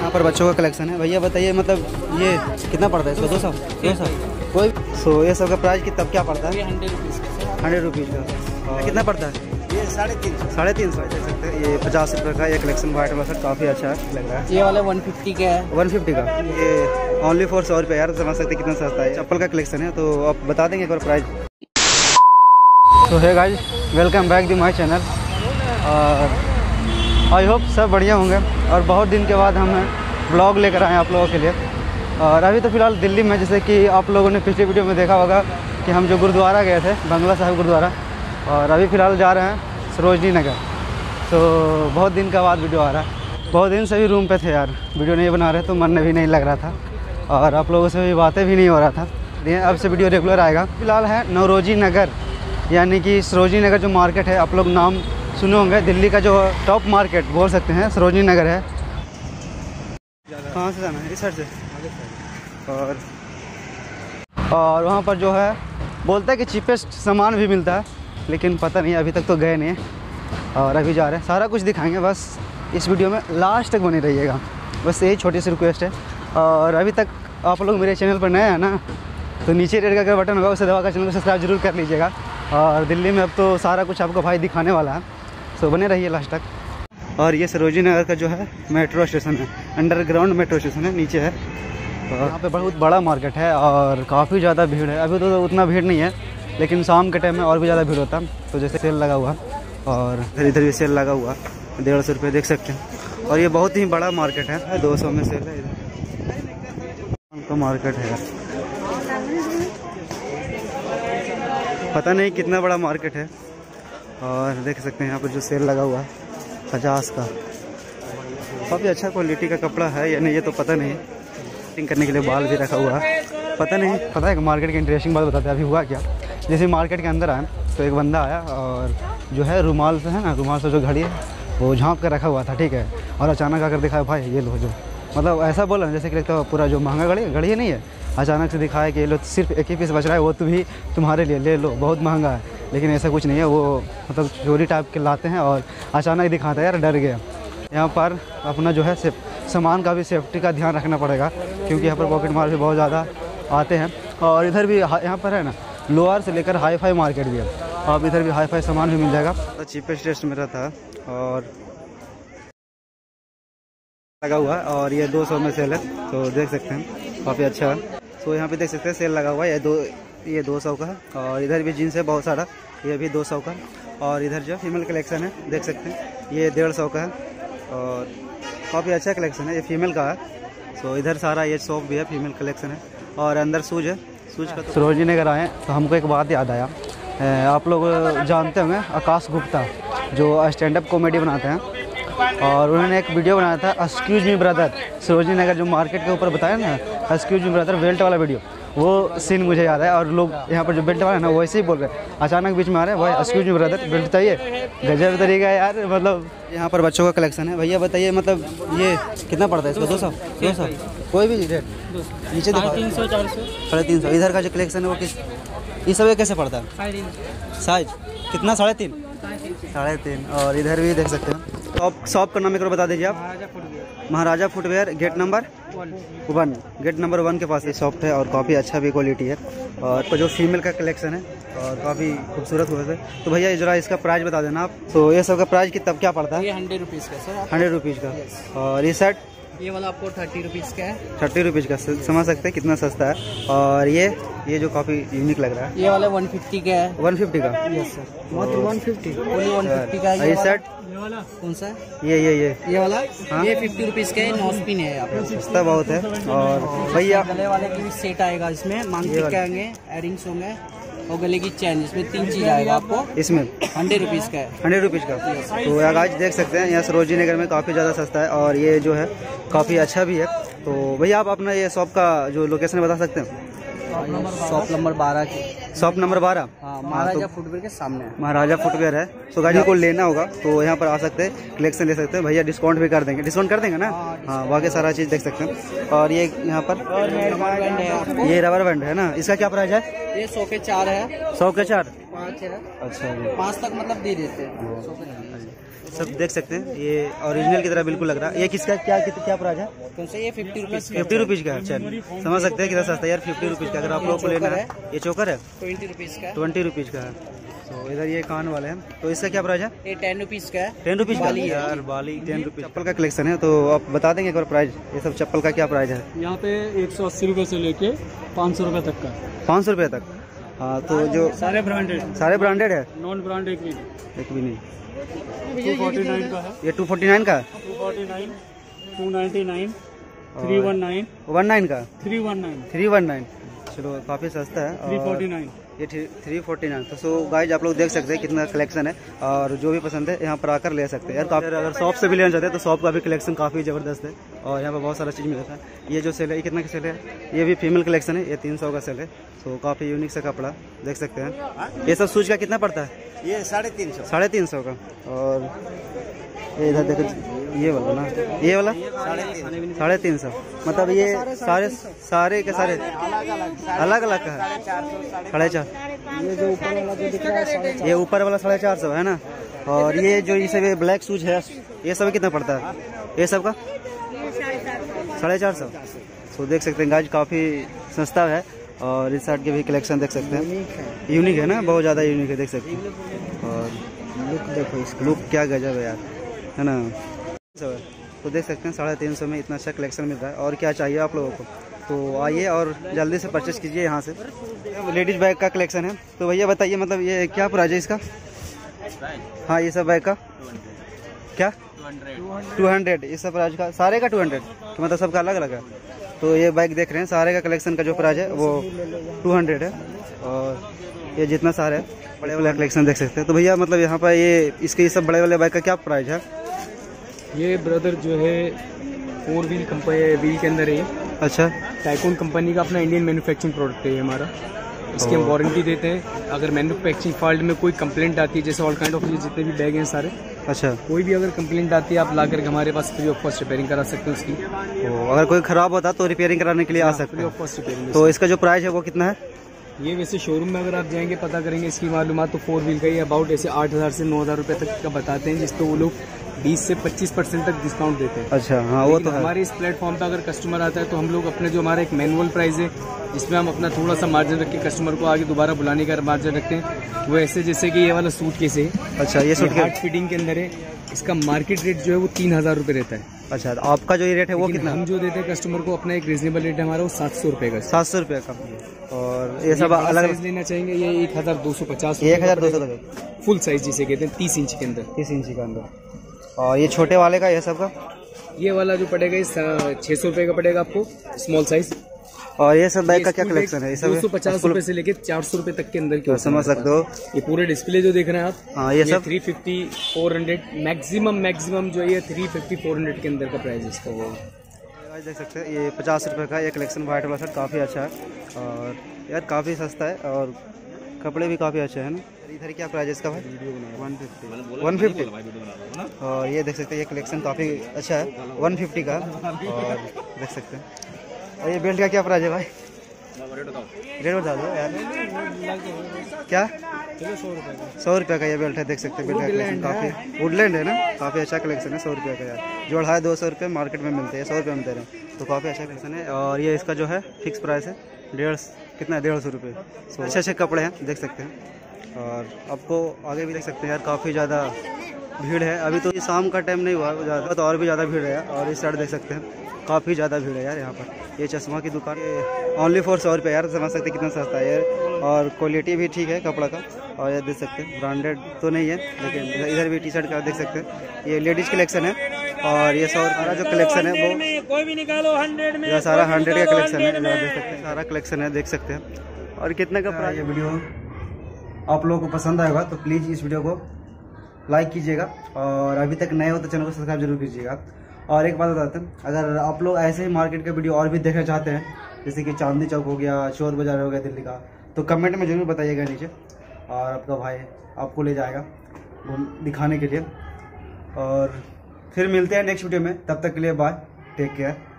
यहाँ पर बच्चों का कलेक्शन है। भैया बताइए मतलब ये कितना पड़ता है? 100 200 कोई। सो ये सब का प्राइस कितना क्या पड़ता है? 100 रुपीज़ का। और कितना पड़ता है? ये 350 350 देख सकते हैं। ये 50 रुपये का ये कलेक्शन वाइट वाला सर काफ़ी अच्छा लग रहा है। ये वाला 150 का है। 150 का ये ओनली फॉर 100 रुपये। यार समझ सकते कितना सस्ता है। चप्पल का कलेक्शन है तो आप बता देंगे एक बार प्राइस। तो है guys, welcome back to my channel. और आई होप सब बढ़िया होंगे। और बहुत दिन के बाद हम ब्लॉग लेकर आए हैं आप लोगों के लिए। और अभी तो फ़िलहाल दिल्ली में, जैसे कि आप लोगों ने पिछले वीडियो में देखा होगा कि हम जो गुरुद्वारा गए थे, बंगला साहिब गुरुद्वारा, और अभी फ़िलहाल जा रहे हैं सरोजनी नगर। तो बहुत दिन का बाद वीडियो आ रहा है। बहुत दिन से भी रूम पे थे यार, वीडियो नहीं बना रहे तो मन भी नहीं लग रहा था और आप लोगों से भी बातें भी नहीं हो रहा था। अब से वीडियो रेगुलर आएगा। फ़िलहाल है नौरोजी नगर, यानी कि सरोजनी नगर जो मार्केट है, आप लोग नाम सुने होंगे, दिल्ली का जो टॉप मार्केट बोल सकते हैं सरोजनी नगर है। कहाँ से जाना है? इस साइड से। और वहाँ पर जो है बोलता है कि चीपेस्ट सामान भी मिलता है, लेकिन पता नहीं, अभी तक तो गए नहीं हैं और अभी जा रहे हैं। सारा कुछ दिखाएंगे, बस इस वीडियो में लास्ट तक बने रहिएगा। बस यही छोटी सी रिक्वेस्ट है। और अभी तक आप लोग मेरे चैनल पर नए हैं ना, तो नीचे रेड का बटन होगा, उसे दबा कर चैनल को सब्सक्राइब जरूर कर लीजिएगा। और दिल्ली में अब तो सारा कुछ आपको भाई दिखाने वाला है, सो बने रहिए लास्ट तक। और ये सरोजनी नगर का जो है मेट्रो स्टेशन है, अंडरग्राउंड मेट्रो स्टेशन है, नीचे है। और यहाँ पे बहुत बड़ा मार्केट है और काफ़ी ज़्यादा भीड़ है। अभी तो उतना भीड़ नहीं है, लेकिन शाम के टाइम में और भी ज़्यादा भीड़ होता है। तो जैसे सेल लगा हुआ और इधर भी सेल लगा हुआ, 150 रुपये देख सकते हैं। और ये बहुत ही बड़ा मार्केट है, 200 में सेल है। इधर तो मार्केट है, पता नहीं कितना बड़ा मार्केट है। और देख सकते हैं यहाँ पर जो सेल लगा हुआ है 50 का, काफ़ी अच्छा क्वालिटी का कपड़ा है या नहीं ये तो पता नहीं। कटिंग करने के लिए बाल भी रखा हुआ है, पता नहीं। पता है कि मार्केट की इंटरेस्टिंग बात बताते हैं। अभी हुआ क्या, जैसे मार्केट के अंदर आए तो एक बंदा आया और जो है रुमाल से है ना, रुमाल से जो घड़ी है वो झाँप कर रखा हुआ था, ठीक है। और अचानक आकर दिखाया, भाई ये लो, जो मतलब ऐसा बोला जैसे कि लगता है पूरा जो महंगा घड़ी नहीं है, अचानक से दिखाया कि ये लो सिर्फ एक ही पीस बच रहा है, वो तो भी तुम्हारे लिए ले लो, बहुत महंगा है। लेकिन ऐसा कुछ नहीं है, वो मतलब चोरी टाइप के लाते हैं और अचानक दिखाता है। यार डर गया। यहाँ पर अपना जो है सामान का भी सेफ्टी का ध्यान रखना पड़ेगा, क्योंकि यहाँ पर पॉकेट मार भी बहुत ज़्यादा आते हैं। और इधर भी यहाँ पर है ना, लोअर से लेकर हाई फाई मार्केट भी है। अब इधर भी हाई फाई सामान भी मिल जाएगा। तो चीपेस्ट रेट में रहता है और लगा हुआ है। और ये 200 में सेल है, तो देख सकते हैं काफ़ी अच्छा है। तो यहाँ पे देख सकते हैं सेल लगा हुआ है, ये 200 का है। और इधर भी जीन्स है बहुत सारा, ये भी 200 का। और इधर जो फीमेल कलेक्शन है देख सकते हैं, ये 150 का है। और काफ़ी अच्छा कलेक्शन है, ये फीमेल का है। सो इधर सारा ये शॉप भी है, फीमेल कलेक्शन है। और अंदर शूज है, शूज का। सरोजनी नगर आए तो हमको एक बात याद आया। आप लोग जानते होंगे आकाश गुप्ता, जो स्टैंड अप कॉमेडी बनाते हैं, और उन्होंने एक वीडियो बनाया था excuse me brother, Sarojini Nagar जो मार्केट के ऊपर बताया ना, एक्सक्यूज मी ब्रदर बेल्ट वाला वीडियो, वो सीन मुझे याद है। और लोग यहाँ पर जो बेल्ट वाला है ना, वैसे ही बोल रहे हैं, अचानक बीच में आ रहे हैं, भाई एक्सक्यूज मी ब्रदर बेल्ट चाहिए। गजब तरीका है यार। मतलब यहाँ पर बच्चों का कलेक्शन है। भैया बताइए मतलब ये कितना पड़ता है? इसको 200 कोई भी रेट नीचे दिखाओ। 350 400 350। इधर का जो कलेक्शन है वो किस, ये सब कैसे पड़ता है? साइज कितना? 3.5। और इधर भी देख सकते हैं। शॉप का नाम एक बार बता दीजिए आप। Maharaja footwear, gate number 1, gate number 1 के पास ये शॉप है। और काफ़ी अच्छा भी क्वालिटी है। और जो फीमेल का कलेक्शन है और काफ़ी खूबसूरत हुए थे। तो भैया जरा इसका प्राइस बता देना आप। तो ये सब का प्राइस कितना क्या पड़ता है? ये 100 रुपीज़ का सर। 100 रुपीज़ का। और ये शर्ट ये वाला आपको 30 रुपीज़ का है। 30 रुपीज़ का, समझ सकते हैं कितना सस्ता है। और ये जो काफ़ी यूनिक लग रहा है, ये वाला 150 का है। 150 का? यस सर, मात्र 150 का है। ये शर्ट कौन सा? ये वाला हाँ? ये 50 रुपीज़ का है, 9 स्पिन है। आप सस्ता बहुत है। और भैया गले वाले की भी सेट आएगा, इसमें मांगटिक के आएंगे, एयरिंग्स होंगे और गले की चैन, इसमें 3 चीज़ आएगा आपको। इसमें 100 रुपीज़ का है। 100 रुपीज़ का। तो यार आज देख सकते हैं यहाँ सरोजनी नगर में काफ़ी ज़्यादा सस्ता है और ये जो है काफ़ी अच्छा भी है। तो भैया आप अपना ये शॉप का जो लोकेशन बता सकते हैं? शॉप नंबर 12 की। Shop number 12? हाँ, महाराजा फुटवेयर के सामने है। महाराजा फुटवेयर है। तो गाड़ी को लेना होगा तो यहाँ पर आ सकते हैं, कलेक्शन ले सकते हैं। भैया डिस्काउंट भी कर देंगे, डिस्काउंट कर देंगे ना? हाँ, बाकी सारा चीज़ देख सकते हैं। और ये यहाँ पर ये रबर बैंड है ना, इसका क्या प्राइस है? ये 100 के 4 है। 100 के 4? 5 है। अच्छा जी, 5 तक मतलब दे देते हैं। सब देख सकते हैं, ये ओरिजिनल की तरह बिल्कुल लग रहा है। ये किसका क्या प्राइस है? कौन सा? ये 50 रुपीज़ 50 रुपीज़ का है। चल समझ सकते हैं कितना सस्ता है यार, 50 रुपीज़ का। अगर आप लोग को लेना है, ये चोकर है 20 रुपीज़ का। 20 रुपीज़ का है। तो इधर ये कान वाले हैं, तो इसका क्या प्राइस है? ये 10 रुपीज़ का है। 10 रुपीज़ का यार, बाली 10 रुपीज़। चप्पल का कलेक्शन है, तो आप बता देंगे एक बार प्राइस, ये सब चप्पल का क्या प्राइस है? यहाँ पे 180 रुपये से लेके 500 रुपये तक का। 500 रुपये तक। हाँ, तो जो सारे ब्रांडेड है, नॉन ब्रांड एक भी नहीं। 249 का है, ये 249 का, 249, 299, 319, 19 का, 319, चलो काफ़ी सस्ता है। 349। ये 349। तो सो गाइज आप लोग देख सकते हैं कितना कलेक्शन है, और जो भी पसंद है यहाँ पर आकर ले सकते हैं यार। काफ़ी अगर शॉप से भी लेना चाहते हैं तो शॉप का भी कलेक्शन काफ़ी ज़बरदस्त है, और यहाँ पर बहुत सारा चीज़ मिलता है। ये जो सेल है, ये कितना का सेल है? ये भी फीमेल कलेक्शन है, ये 300 का सेल है। तो काफ़ी यूनिक सा कपड़ा देख सकते हैं। ये सब शूज का कितना पड़ता है? ये 350। 350 का। और ये इधर देखो, ये वाला ना, ये वाला 350। मतलब ये सारे के सारे अलग अलग का है, 450। ये जो ऊपर वाला जो दिख रहा है, ये ऊपर वाला 450 है ना। और ये जो ये सब ब्लैक शूज है, ये सब कितना पड़ता है? ये सब का 450। तो देख सकते हैं गाइज, काफ़ी सस्ता है। और इस साइड के भी कलेक्शन देख सकते हैं, यूनिक है ना, बहुत ज़्यादा यूनिक है, देख सकते हैं। और लुक देखो, इसका लुक क्या गजब है यार, है ना। तो देख सकते हैं 350 में इतना अच्छा कलेक्शन मिल रहा है। और क्या चाहिए आप लोगों को, तो आइए और जल्दी से परचेस कीजिए यहाँ से। लेडीज़ बैग का कलेक्शन है, तो भैया बताइए मतलब ये क्या प्राइस है इसका? हाँ, ये सब बैग का क्या 200? इस सब प्राइस का सारे का 200, तो मतलब सबका अलग अलग है। तो ये बैग देख रहे हैं, सारे का कलेक्शन का जो प्राइस है वो 200 है। और ये जितना सारे बड़े वाले कलेक्शन देख सकते हैं। तो भैया मतलब यहाँ पर ये सब बड़े वाले बैग का क्या प्राइस है? ये ब्रदर जो है 4 व्हील कंपनी व्हील के अंदर है। अच्छा, टाइकून कंपनी का अपना इंडियन मैन्युफैक्चरिंग प्रोडक्ट है ये हमारा। इसकी हम वारंटी देते हैं। अगर मैन्युफैक्चरिंग फॉल्ट में कोई कंप्लेंट आती है, जैसे ऑल काइंड ऑफ ये जितने भी बैग हैं सारे, अच्छा, कोई भी अगर कंप्लेंट आती है आप ला करके हमारे पास फ्री ऑफ कॉस्ट रिपेयरिंग करा सकते हैं उसकी। अगर कोई खराब होता तो रिपेयरिंग कराने के लिए आ सकते फ्री हैं। Of cost repairing. तो इसका जो प्राइस है वो कितना है? ये वैसे शोरूम में अगर आप जाएंगे पता करेंगे इसकी मालूमात, तो 4 व्हील का ये अबाउट ऐसे 8000 से 9000 रुपये तक का बताते हैं, जिस पे वो लोग 20 से 25% तक डिस्काउंट देते हैं। अच्छा, हाँ, वो तो है। हमारे इस प्लेटफॉर्म पे अगर कस्टमर आता है तो हम लोग अपने जो हमारा एक मैनुअल प्राइस है, जिसमें हम अपना थोड़ा सा मार्जिन रख के कस्टमर को आगे दोबारा बुलाने का मार्जिन रखते हैं। वो ऐसे जैसे कि ये वाला सूट केस है। अच्छा, ये सूट हार्ड फिटिंग के अंदर है। इसका मार्केट रेट जो है वो 3000 रुपये रहता है। अच्छा, तो आपका जो ये रेट है वो कितना? हम जो देते हैं कस्टमर को अपना एक रीजनेबल रेट है हमारा, वो 700 रुपये का। 700 रुपये का। और ये सब अलग साइज लेना चाहेंगे, ये 1250, 1200 का फुल साइज जिसे कहते हैं, 30 इंच के अंदर। 30 इंची का अंदर। और ये छोटे वाले का, ये सब का? ये वाला जो पड़ेगा 600 रुपये का पड़ेगा आपको, स्मॉल साइज। और ये सब बैग का क्या कलेक्शन है? ये सब 250 रुपये से लेके 400 रुपये तक के अंदर की समझ सकते हो। ये पूरे डिस्प्ले जो देख रहे हैं आप, हाँ, ये सब 350, 400, मैक्सिमम जो है 350, 400 के अंदर का प्राइस है इसका। वो देख सकते हैं, ये 50 रुपये का ये कलेक्शन वाइट वाला शर्ट काफ़ी अच्छा है, और यार काफ़ी सस्ता है, और कपड़े भी काफ़ी अच्छे हैं ना। इधर क्या प्राइस है इसका भाई? 150। और ये देख सकते हैं, ये कलेक्शन काफ़ी अच्छा है, 150 का। और देख सकते हैं, और ये बेल्ट का क्या प्राइस है भाई? रेट बता दो यार। क्या? 100 रुपये का ये बेल्ट है, देख सकते हैं। बेल्ट का कलेक्शन काफ़ी वुडलैंड है ना, काफ़ी अच्छा कलेक्शन है। 100 रुपये का यार, जो 250 रुपये मार्केट में मिलते हैं, 100 रुपये में दे रहे हैं, तो काफ़ी अच्छा कलेक्शन है। और ये इसका जो है फिक्स प्राइस है 150 रुपये। अच्छे अच्छे कपड़े हैं, देख सकते हैं। और आपको आगे भी देख सकते हैं यार, काफ़ी ज़्यादा भीड़ है। अभी तो ये शाम का टाइम नहीं हुआ ज़्यादा, तो और भी ज़्यादा भीड़ है। और इस साइड देख सकते हैं काफ़ी ज़्यादा भीड़ है यार यहाँ पर। ये चश्मा की दुकान, ओनली फॉर 100 रुपये यार, समझ सकते हैं कितना सस्ता है यार। और क्वालिटी भी ठीक है कपड़ा का। और ये देख सकते हैं, ब्रांडेड तो नहीं है, लेकिन इधर भी टी शर्ट का देख सकते हैं। ये लेडीज़ कलेक्शन है। और ये सारा जो कलेक्शन है वो कोई भी निकालो 100 में, सारा 100 का कलेक्शन है, देख सकते हैं। सारा कलेक्शन है, देख सकते हैं। और कितने का प्राइस? ये वीडियो आप लोगों को पसंद आएगा तो प्लीज़ इस वीडियो को लाइक कीजिएगा, और अभी तक नए हो तो चैनल को सब्सक्राइब जरूर कीजिएगा। और एक बात बताते हैं, अगर आप लोग ऐसे ही मार्केट का वीडियो और भी देखना चाहते हैं, जैसे कि चांदनी चौक हो गया, चोर बाजार हो गया दिल्ली का, तो कमेंट में जरूर बताइएगा नीचे, और आपका भाई आपको ले जाएगा दिखाने के लिए। और फिर मिलते हैं नेक्स्ट वीडियो में, तब तक के लिए बाय, टेक केयर।